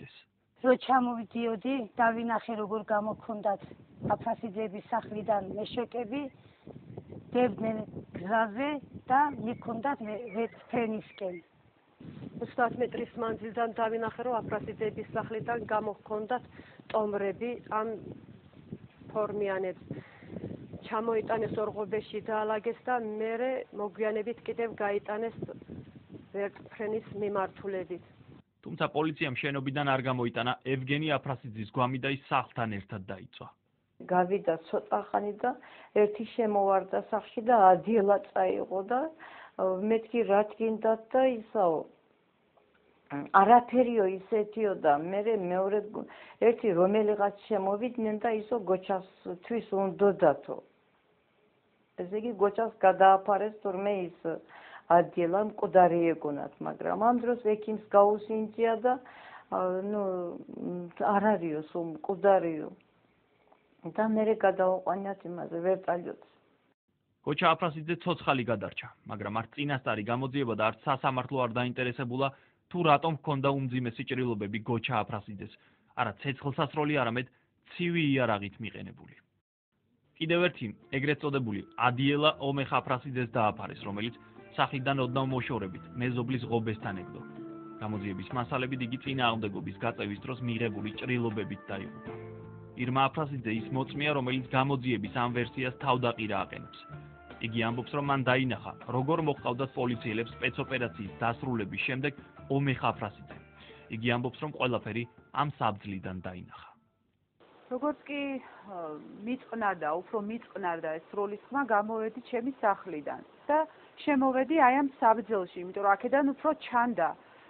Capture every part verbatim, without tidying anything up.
აფრასიძეს. რო ჩამოვიდიოდი, დავინახე როგორ გამოქონდათ აფრასიძეების სახლიდან მეშოკები, დებდნენ გზაზე და მიქონდათ ვერტმფრენისკენ. ოცდაათ მეტრის მანძილიდან დავინახე, რომ აფრასიძეების სახლიდან გამოჰქონდათ ტომრები ამ ფორმიანებს. ჩამოიტანეს ორღობეში დაალაგეს და მერე მოგვიანებით კიდევ გაიტანეს ვერტმფრენის მიმართულებით. თუმცა პოლიციამ შენობიდან არ გამოიტანა ევგენი აფრასიძის გვამი და ის სახლთან ერთად დაიწვა. გავიდა ცოტა ხანი და ერთი შემოვარდა სახლში და ადიელა წაიღო და მეთქი რა თქინდათ და ისაო არაფერიო ისეთიო და მე მეორე ერთი რომელიღაც შემოვიდნენ და ისო გოჩასთვის უნდოდათო. ესე იგი გოჩას გადააფარეს თურმე ის ადგილამ მკვდარი ეგონათ, მაგრამ ამ დროს ექიმს გაუსინჯია და ნუ არ არისო სულ მკვდარიო. და მერე გადაუყვანიათ იმაზე ვერტალიოტს. გოჩა აფრასიძე ცოცხალი გადარჩა, მაგრამ არც წინასწარი გამოძიება და არც სასამართლო არ დაინტერესებულა თუ რატომ ჰქონდა უმძიმესი ჭრილობები გოჩა აფრასიძეს, არა ცეცხლსასროლი, არამედ ცივი იარაღით მიყენებული. კიდევ ერთი ეგრეთ წოდებული ადიელა ომეხ აფრასიძეს დააფარეს, რომელიც სახლიდან ოდნავ მოშორებით მეზობლის ღობესთან ეგდო. გამოძიების მასალებით იგი წინააღმდეგობის გაწევის დროს მიღებული ჭრილობებით დაიღუპა. ირმა აფრასიძე ის მოწმეა, რომელიც გამოძიების ამ ვერსიას თავდაყირა აყენებს. იგი ამბობს, რომ მან დაინახა, როგორ მოჰყავდათ პოლიციელებს სპეცოპერაციის დასრულების შემდეგ ომეხ აფრასიძე. იგი ამბობს, რომ ყველაფერი ამ საბძლიდან დაინახა. როგორც კი მიწყნარდა, უფრო მიწყნარდა ეს სროლის ხმა, გამოვედი ჩემი სახლიდან და შემოვედი აი ამ საბძელში, იმიტომ რომ აქედან უფრო ჩანდა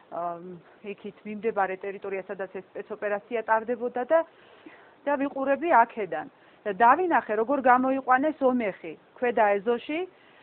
იქით მიმდებარე ტერიტორია, სადაც ეს სპეცოპერაცია ტარდებოდა და და ვიყურები აქედან. და დავინახე, როგორ გამოიყვანეს ომეხი ქვედა ეზოში,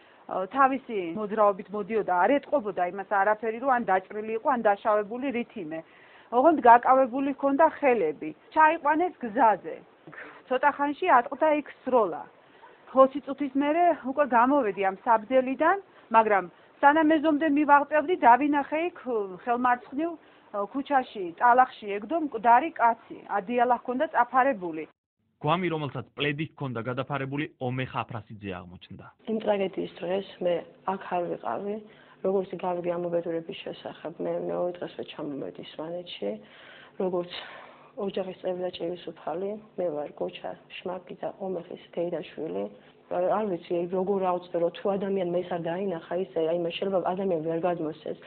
თავისი მოძრაობით მოდიოდა, არ ეტყობოდა იმას არაფერი, რომ ან დაჭრილი იყო, ან დაშავებული რითიმე. ოღონდ გაკავებული ჰქონდა ხელები. ჩაიყვანეს გზაზე. ცოტა ხანში ატყდა იქ სროლა. ოცი წუთის მერე უკვე გამოვედი ამ საბძელიდან, მაგრამ სანამ ეზომდე მივაღწევდი, დავინახე იქ ხელმარცხნივ ქუჩაში, ტალახში ეგდო მკვდარი კაცი, ადიალა ჰქონდა წაფარებული. გვამი, რომელსაც პლედი ჰქონდა გადაფარებული, ომეხ აფრასიძე აღმოჩნდა. იმ ტრაგედიის დღეს მე აქ არ ვიყავი, როგორც გავიგე ამ უბედურების შესახებ, მე მეორე დღესვე ჩამოვედი სვანეთში, როგორც ოჯახის წევრი და ჭირისუფალი, მე ვარ გოჩა შმაკი და ომეხის დეიდაშვილი. არ ვიცი, როგორ ავწერო, თუ ადამიანმა ის არ დაინახა, ისე აი მე შეიძლება ადამიანი ვერ გადმოსცეს.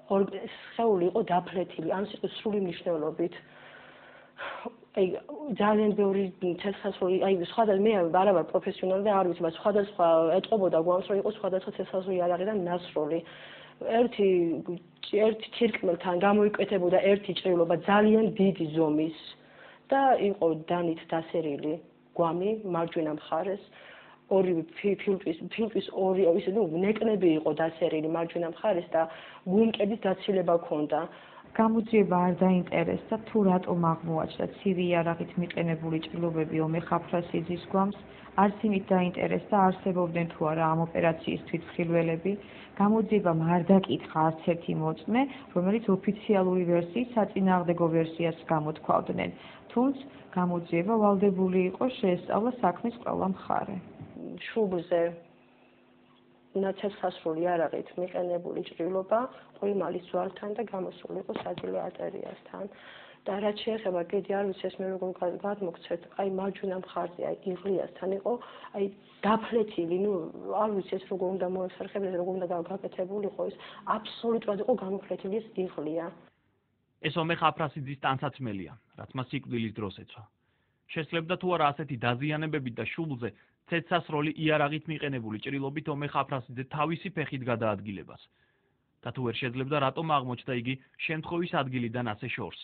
სხეული იყო დაფლეთილი, ამ სიტყვის სრული მნიშვნელობით. აი ძალიან ბევრი ცეცხლსასროლი, აი სხვადასხვა მე არა ვარ პროფესიონალი და არ ვიცი, მაგრამ სხვადასხვა ეტყობოდა გვამს, რომ იყო სხვადასხვა ცეცხლსასროლი იარაღიდან ნასროლი. ერთი ერთი თირკმელთან გამოიკეთებოდა ერთი ჭრილობა ძალიან დიდი ზომის და იყო დანით დასერილი გვამი მარჯვენა მხარეს. ორივე ფილტვის ფილტვის ორი ისე ნუ ნეკნები იყო დასერილი მარჯვენა მხარეს და გუმკების დაცილება ჰქონდა. გამოძიება არ დაინტერესდა თუ რატომ აღმოაჩნდა ცივი იარაღით მიყენებული ჭრილობები ომეხ აფრასიძის გვამს, არც იმით დაინტერესდა არსებობდნენ თუ არა ამ ოპერაციისთვის ხილველები. გამოძიებამ არ დაკითხა არც ერთი მოწმე, რომელიც ოფიციალური ვერსიის საწინააღმდეგო ვერსიას გამოთქვავდნენ, თუმცა გამოძიება ვალდებული იყო შეესწავლა საქმის ყველა მხარე. შუბლზე ნაცეცხლსასროლი იარაღით მიყენებული ჭრილობა ყოიმალის ძვალთან და გამოსული იყო საძილე არტერიასთან. და რაც შეეხება კიდე არ ვიცი ეს მე როგორ გადმოგცეთ, აი მარჯვენა მხარზე აი იღლიასთან იყო აი დაფლეთილი, ნუ არ ვიცი ეს როგორ უნდა მოეხერხებიდეს, როგორ უნდა გაკეთებულიყო ის, აბსოლუტურად იყო გამოფლეთილი ეს იღლია. ეს ომეხ აფრასიძის ტანსაცმელია, რაც მას სიკვდილის დროს ეცვა. შესძლებდა თუ არა ასეთი დაზიანებებით და შუბლზე ცეცხლსასროლი იარაღით მიყენებული ჭრილობით ომეხ აფრასიძე თავისი ფეხით გადაადგილებას. და თუ ვერ შეძლებდა, რატომ აღმოჩნდა იგი შემთხვევის ადგილიდან ასე შორს.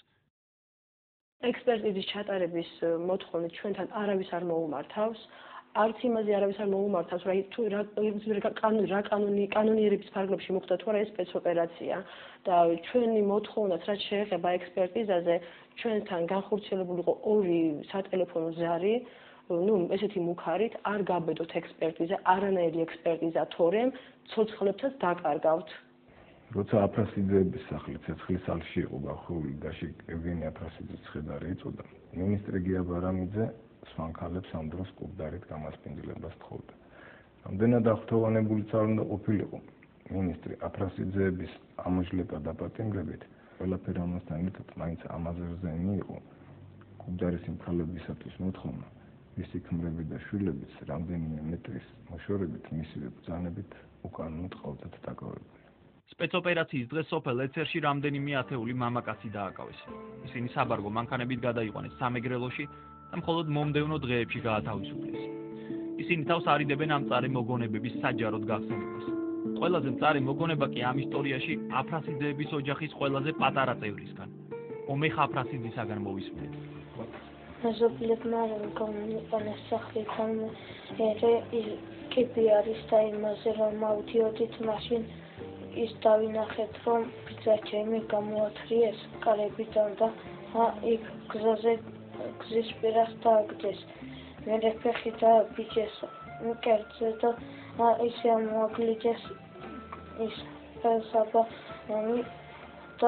ექსპერტიზის ჩატარების მოთხოვნით ჩვენთან არავის არ მოუმართავს. არც იმაზე არავის არ მოუმართავს, რა თუ რა კანონი რა კანონი კანონიერების ფარგლებში მოხდა თუ არა ეს სპეცოპერაცია და ჩვენი მოთხოვნაც რაც შეეხება ექსპერტიზაზე, ჩვენთან განხორციელებული იყო ორი სატელეფონო ზარი, ნუ ესეთი მუქარით არ გაბედოთ ექსპერტიზა, არანაირი ექსპერტიზა თორემ ცოცხლებსაც დაკარგავთ. როცა აფრასიძეების სახლი ცეცხლის სახლში იყო გახურული და შეკ ევგენი აფრასიძის ცხედარი იწოდა, მინისტრი გია ბარამიძე სვანქალებს ამ დროს კუბდარით გამასპინძლებას თხოვდა. რამდენად აღფრთოვანებული არ უნდა ყოფილიყო მინისტრი აფრასიძეების ამოშლება და პატიმრებით, ყველაფერი ამასთან ერთად მაინც ამაზერზე მიიღო კუბდარის იმქალებისათვის მოთხოვნა, მისი ქმრები და შვილებიც რამდენიმე მეტრის მოშორებით მისივე ბრძანებით უკანონოდ ყავდათ დაკავებული. სპეცოპერაციის დღეს სოფელ ეთერში რამდენიმე ათეული მამაკაცი დააკავეს. ისინი საბარგო მანქანებით გადაიყვანეს სამეგრელოში და მხოლოდ მომდევნო დღეებში გაათავისუფლეს. ისინი თავს არიდებენ ამ მწარე მოგონებების საჯაროდ გახსენებას. ყველაზე მწარე მოგონება კი ამ ისტორიაში აფრასიძეების ოჯახის ყველაზე პატარა წევრისგან, ომეხ აფრასიძისაგან მოვისმენთ. მეზობლებმა რომ გამომიყენეს სახლიდან ერე კიბი არის და იმაზე რომ ავდიოდით მაშინ ის დავინახეთ რომ ბიძა ჩემი გამოათრიეს კარებიდან და იქ გზაზე გზის პირას დააგდეს. მერე ფეხი დააბიჯეს მკერდზე და ისე ამოაგლიდეს ის საბა და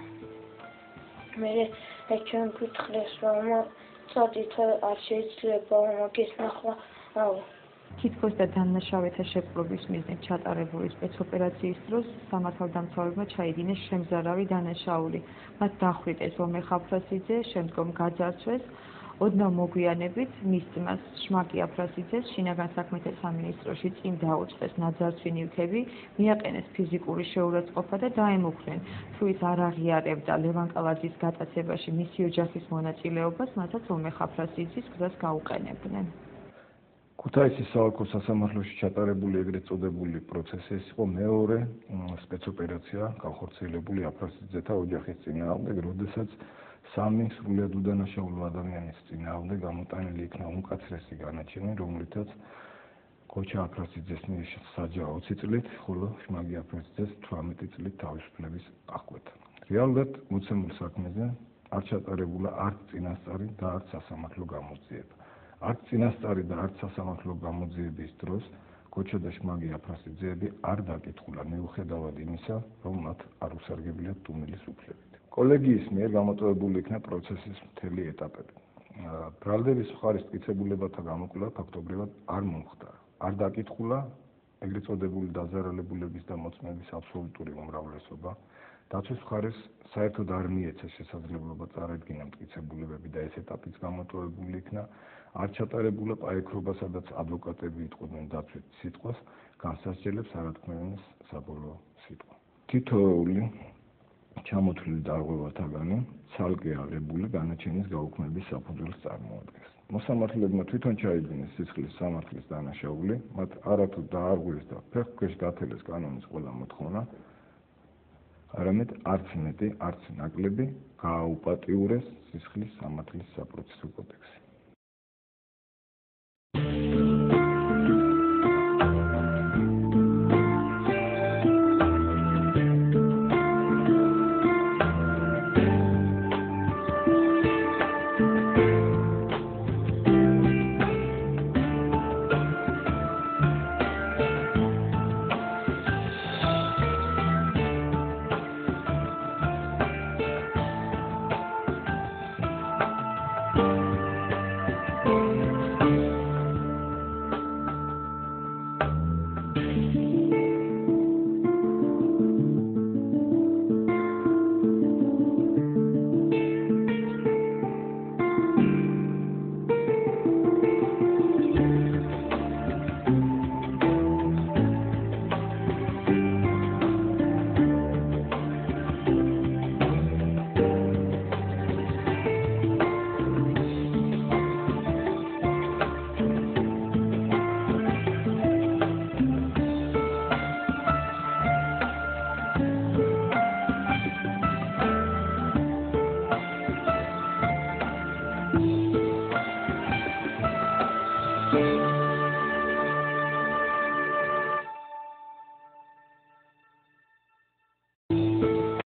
მერე ჩვენ გითხრეს რომ წადით არ შეიძლება მაგის ნახვა აუ თითქოს და დანაშავეთა შეპყრობის მიზნით ჩატარებული სპეცოპერაციის დროს სამართალდამცავებმა ჩაიდინეს შემზარავი დანაშაული. მათ დახვრიტეს ომეხ აფრასიძე, შემდგომ გაძარცვეს. ოდნავ მოგვიანებით მის ძმას შმაკი აფრასიძეს შინაგან საქმეთა სამინისტროში წინ დაუწყეს ნაძარცვი ნივთები, მიაყენეს ფიზიკური შეურაცხყოფა და დაემუქრნენ. თუ ის არ აღიარებდა ლევან კალაძის გატაცებაში მისი ოჯახის მონაწილეობას, მათაც ომეხ აფრასიძის გზას გაუყენებდნენ. ქუთაისის საოლქო სასამართლოში ჩატარებული ეგრეთ წოდებული პროცესი ეს იყო მეორე სპეცოპერაცია განხორციელებული აფრასიძეთა ოჯახის წინააღმდეგ, როდესაც სამი სრულიად უდანაშაულო ადამიანის წინააღმდეგ გამოტანილი იქნა უმკაცრესი განაჩენი, რომლითაც გოჩა აფრასიძეს მიერ საჯა ოცი წლით, ხოლო შმაგი აფრასიძეს თვრამეტი წლით თავისუფლების აღკვეთა. რეალურად მოცემულ საქმეზე არ ჩატარებულა არც წინასწარი და არც სასამართლო გამოძიება. არც წინასწარი და არც სასამართლო გამოძიების დროს გოჩა და შმაგი აფრასიძეები არ დაკითხულა მიუხედავად იმისა, რომ მათ არ უსარგებლიათ დუმილის უფლებებით. კოლეგიის მიერ გამოტოვებული იქნა პროცესის მთელი ეტაპები. ბრალდების მხარის მტკიცებულებათა გამოკვლევა ფაქტობრივად არ მომხდარა. არ დაკითხულა ეგრეთ წოდებული დაზარალებულების და მოწმების აბსოლუტური უმრავლესობა. დაცვის მხარეს საერთოდ არ მიეცა შესაძლებლობა წარადგინა მტკიცებულებები და ეს ეტაპიც გამოტოვებული იქნა. არ ჩატარებულა პაექრობა, სადაც ადვოკატები იტყოდნენ დაცვით სიტყვას, განსასჯელებს არ ათქმევენ საბოლოო სიტყვა. თითოეული ჩამოთვლილი დარღვევათაგანი ცალკე აღებული განაჩენის გაუქმების საფუძველს წარმოადგენს. მოსამართლებმა თვითონ ჩაიდინეს სისხლის სამართლის დანაშაული, მათ არათუ დაარღვიეს და ფეხქვეშ გათელეს კანონის ყველა მოთხოვნა, არამედ არც მეტი, არც ნაკლები გააუპატიურეს სისხლის სამართლის საპროცესო კოდექსი. Thank you.